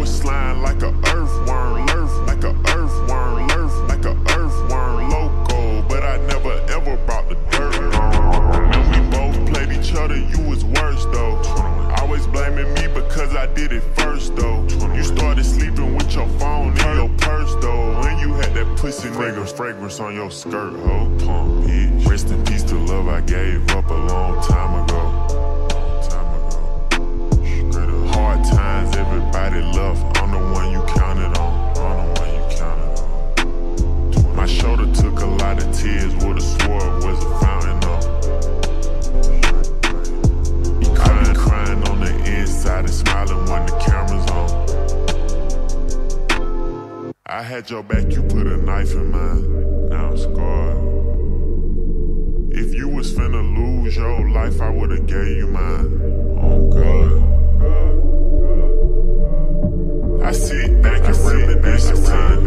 was slime like a earthworm, like a earthworm, like a earthworm loco. But I never ever brought the dirt home. And we both played each other, you was worse though. Always blaming me because I did it first though. You started sleeping with your phone in your purse though. And you had that pussy nigga fragrance on your skirt, ho. Pump, bitch. Rest in peace to love I gave up a long time ago. Hard times, everybody left. I'm the one you counted on. I'm the one you counted on. My shoulder took a lot of tears. Would've swore it was a fountain on. Crying on the inside and smiling when the camera's on. I had your back, you put a knife in mine. Now I'm scarred. If you was finna lose your life, I would've gave you mine. Oh God. I sit back and reminisce of time.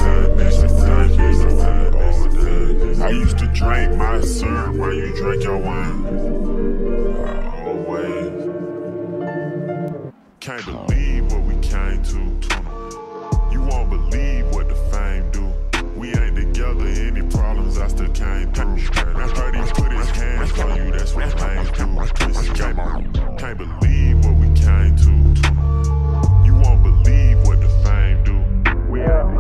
I used to drink my syrup while you drank your wine. I always can't believe what we came to. You won't believe what the fame do. We ain't together, any problems I still came through. Now 30 put his hands on you, that's what fame do. Can't believe what we came to. You won't believe what the fame do. We have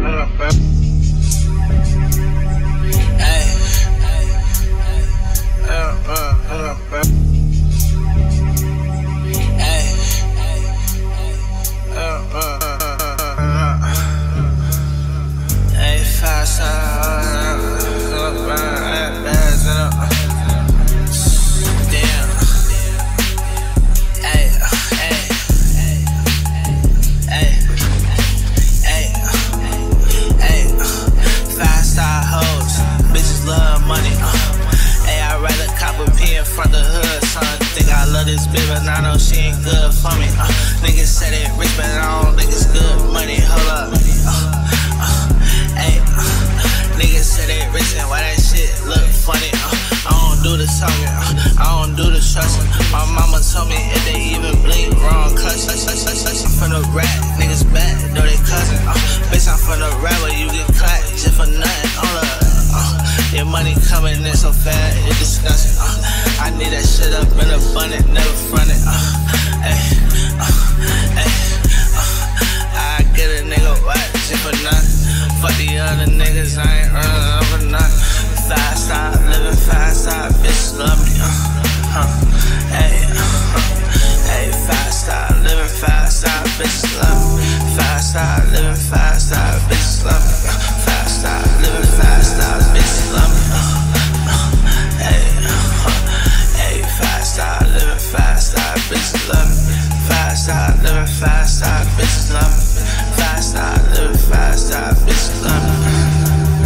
this bitch, but I know she ain't good for me. Niggas say they rich, but I don't think it's good money. Hold up. Niggas say they rich, and why that shit look funny? I don't do the talking, I don't do the trusting. My mama told me if they even blink wrong, cuss. I'm from the rap, niggas bad, know they cousin. Bitch, I'm from the rap where you get clapped just for nothing. Hold up. Your money coming in so fast, it's disgusting. I need that shit up in abundant, never fronted. I get a nigga whack shit for nothing. Fuck the other niggas, I ain't earning over nothing. Fast star, living fast star, bitches love me. Fast star, living fast star, bitches love me. Fast star, living fast star, bitches love me. Fast star, living fast star, bitches love me. Fast star, living fast star, bitches love me. Fast star, living fast star, bitches love me. Fast star, living fast star, bitches love me.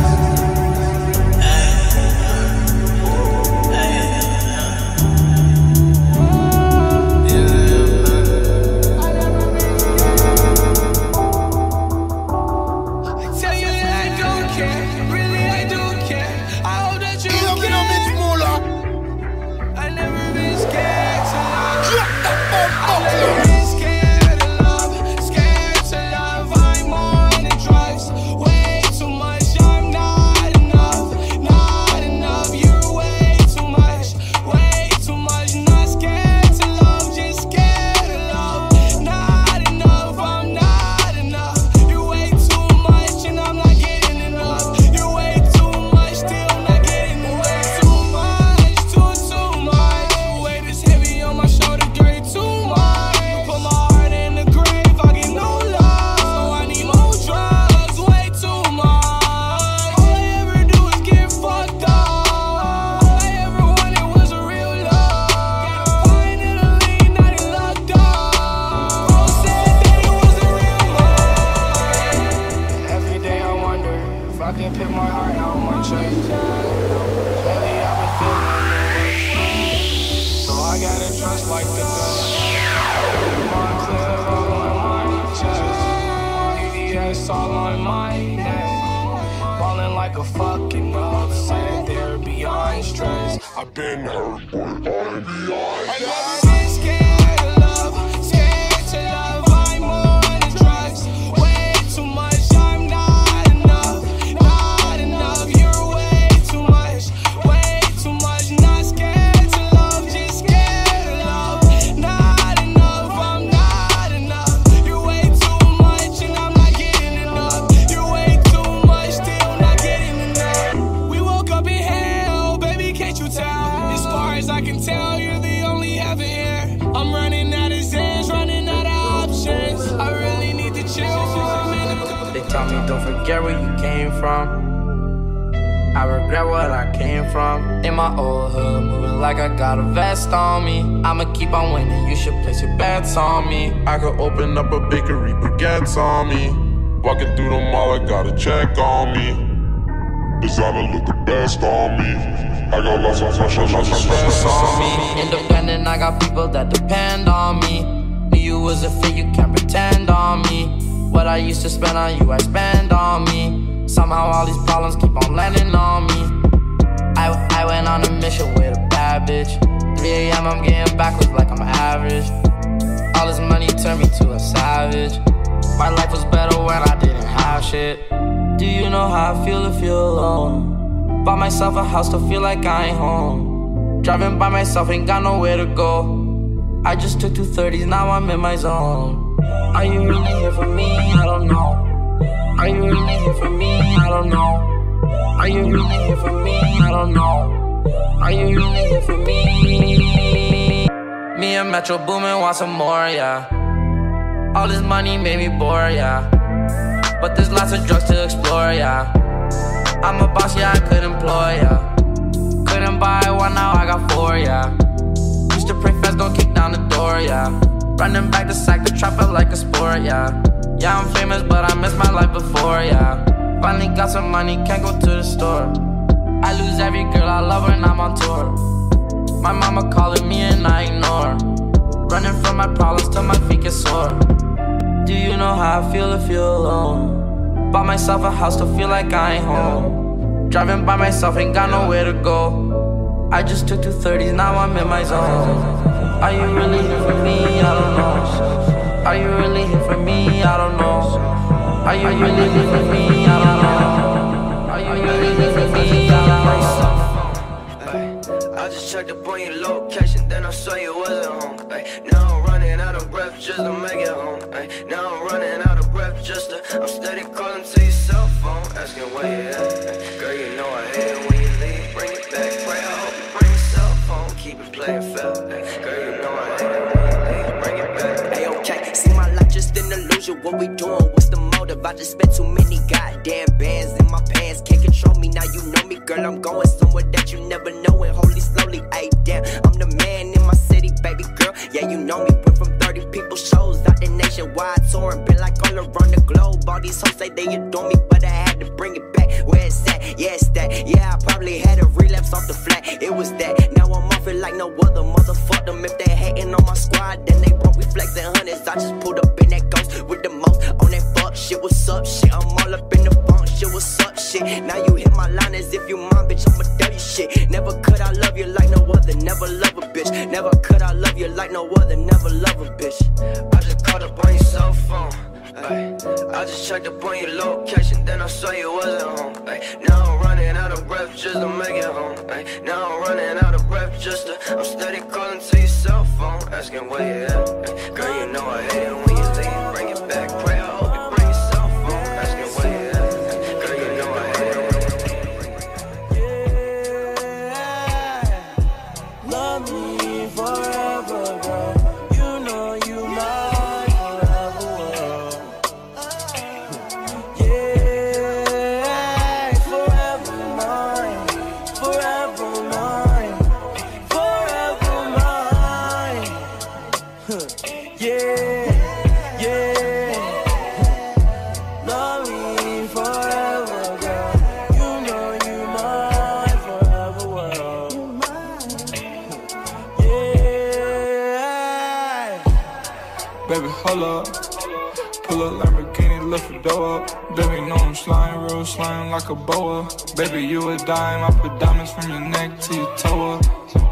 I've been hurt, but I'm beyond that. Scared of love, scared to love. I'm on the drive. tell me don't forget where you came from. I regret what I came from. In my old hood, moving like I got a vest on me. I'ma keep on winning, you should place your bets on me. I could open up a bakery, baguettes on me. Walking through the mall, I got a check on me. Designer look the best on me. I got lots of fresh and lots of stress on me. Independent, I got people that depend on me. Knew you was a fit, you can't pretend on me. What I used to spend on you, I spend on me. Somehow all these problems keep on landing on me. I went on a mission with a bad bitch. 3 AM, I'm getting backwards like I'm average. All this money turned me to a savage. My life was better when I didn't have shit. Do you know how I feel to feel alone? Bought myself a house to feel like I ain't home. Driving by myself, ain't got nowhere to go. I just took 230s, now I'm in my zone. Are you really here for me? I don't know. Are you really here for me? I don't know. Are you really here for me? I don't know. Are you really here for me? Me and Metro Boomin want some more, yeah. All this money made me bored, yeah. But there's lots of drugs to explore, yeah. I'm a boss, yeah, I could employ, yeah. Couldn't buy one, now I got 4, yeah. Used to pray fast, don't kick down the door, yeah. Running back the sack, the trap felt like a sport, yeah. Yeah, I'm famous, but I missed my life before, yeah. Finally got some money, can't go to the store. I lose every girl I love when I'm on tour. My mama calling me and I ignore. Running from my problems till my feet get sore. Do you know how I feel to feel alone? Bought myself a house to feel like I ain't home. Driving by myself, ain't got nowhere to go. I just took 230s, now I'm in my zone. Are you really here for me? I don't know. Are you really here for me? I don't know. Are you really here for me? I don't know. Are you really here for me? I don't know. I just checked up on your location, then I saw you wasn't home. Now I'm running out of breath just to make it home. Now I'm running out of breath just to. I'm steady calling to your cell phone, asking where you at. Girl, you know I hate it when you leave. Bring it back, pray I hope you bring your cell phone, keep it playing fair. Girl, you know I hate it when you leave. Bring it back. Hey, okay, see my life just an illusion. What we doing? What's the motive? I just spent too many goddamn bands in my pants. Can't control me, now you know me, girl. I'm going somewhere that you never know. And holy slowly, ayy, damn, I'm the man in my city, baby girl. Yeah, you know me. Went from 30 people shows out the nationwide tour and been like all around the globe. All these hoes say they adore me, but I had to bring it back. Where it's at? Yeah, it's that. Yeah, I probably had a relapse off the flat. It was that. Now I'm off it like no other. Motherfuck them if they hating on my squad, then they broke. We flexing hundreds. I just pulled up in that ghost with the most on that fuck shit. What's up, shit? I'm all up in the funk shit. What's up, shit? Now you hit my line as if you mine, bitch. I'm a dirty shit. Never could I love you like no other. Never love a bitch. Never could I love you like no other. Never love a bitch. I just called up on your cell phone. I just checked up on your location, then I saw you wasn't home. Now I'm running out of breath just to make it home. Now I'm running out of breath just to. I'm steady calling to your cell phone, asking where you at. Girl, you know I hate it when you leave. Bring it back, pray I hope you bring your cell phone, asking where you at. Girl, you know I hate it when you leave. Love me forever, girl. You know you mine forever, world. Yeah, forever mine, forever mine, forever mine. Yeah, yeah. Love me forever, girl. You know you mine forever, world. Yeah. Baby, hold up. Pull up Lamborghini, lift the door up. Baby, know I'm slime, real slime like a boa. Baby, you a dime, I put diamonds from your neck to your toe up.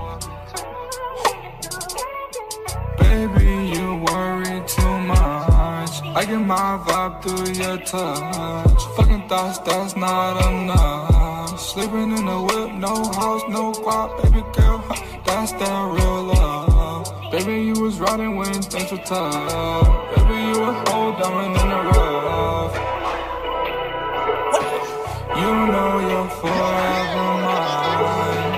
Baby, you worry too much. I get my vibe through your touch. Fucking thoughts, that's not enough. Sleeping in the whip, no house, no guap. Baby girl, that's that real love. Baby, you was riding when things were tough. Baby, you a whole diamond in the rough. You know you're forever mine.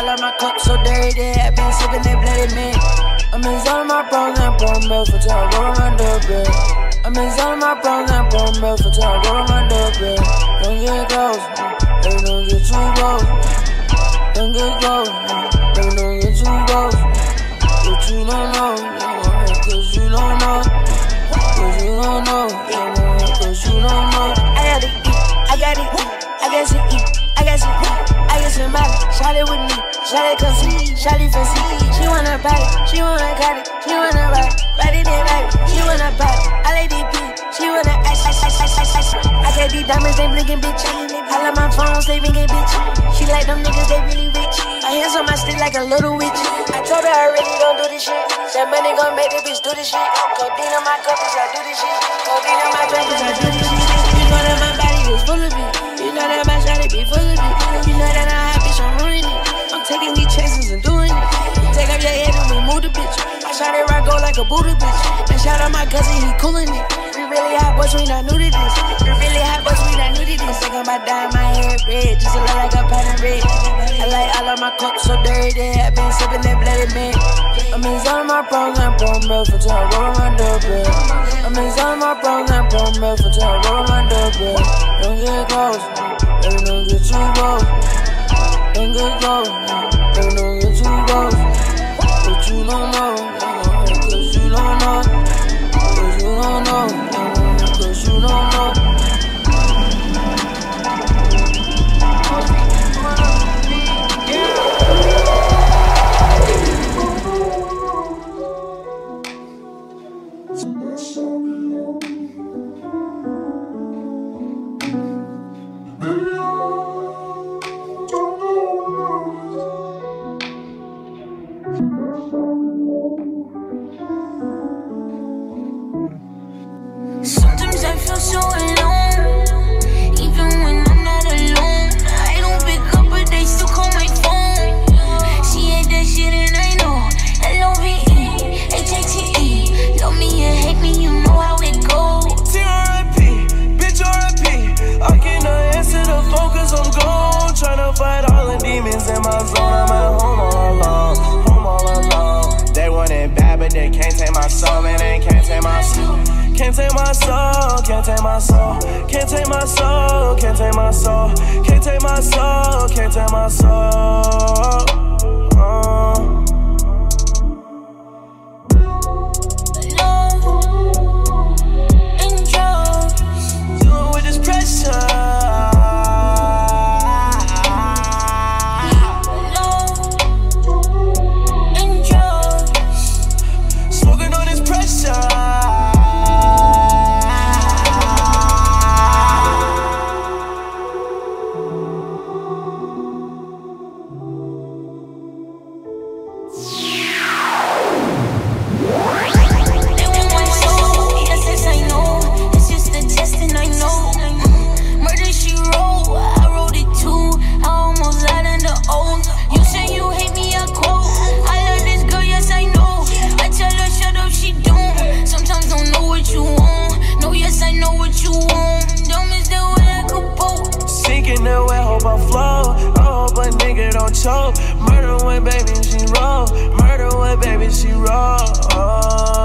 of my cup so dirty, I been sipping that bloody man. I'm in zone of my bros and bro milk for till I roll my dub. I'm in zone of my bros and bro milk for till I roll my dub. Don't get close, baby, don't get too close. Don't get close, baby, don't get too close. But you don't know, cause you don't know. Cause you don't know, cause you don't know. I gotta eat, I gotta eat, I got some eat, I got some eat, I got some body. Shawty with me, shawty come see, shawty fancy. She wanna body, she wanna cut it, she wanna ride, body then body, she wanna body. I like DP, she wanna ice. I got these diamonds, they blinking, bitch. I love my phones, they ringing, bitch. She like them niggas, they really rich. My hands on my stick like a little witch. I told her I really don't do this shit. That money gon' make the bitch do this shit. Codeine on my cup, I do this shit. Codeine on my cup, I do this shit. You know that my body is full of it. You know that my shawty be full of it. You know that I'm happy, so I'm ruining it. I'm taking these chances and doing it. Take off your head and remove the bitch. I shot it rock go like a Buddha bitch. And shout out my cousin, he coolin' it. We really hot boys, we not new to this. We really hot boys, we not new to this. Think about dyeing my hair red, just to look like a pattern red. I like all of my cups so dirty, I been sipping that bloody man. I'm in zone of my bros and bro milk for till I roll my dub. I'm in zone of my bros and bro milk for till I roll my dub. Don't get close, baby, don't get too close. Don't get close, baby, don't get too close. But you don't know, cause you don't know. Cause you don't know, cause you don't know. Sometimes I feel so alone, even when I'm not alone. I don't pick up, but they still call my phone. She hate that shit and I know. L-O-V-E, H-A-T-E. Love me or hate me, you know how it goes. T-R-I-P, bitch R-I-P. I cannot answer the phone cause I'm gone. Tryna fight all the demons in my zone. I'm at home all alone, home all alone. They want it bad, but they can't take my soul, man, they can't take my soul. Can't take my soul, can't take my soul, can't take my soul, can't take my soul, can't take my soul, can't take my soul. Love and drugs, Dealing with this pressure. love and drugs. Smoking on this pressure. Choke. Murder when baby she roll. Murder when baby she roll. Love and drugs. Smoking on this pressure. Love and drugs. Murder when baby she roll. Murder when baby she roll.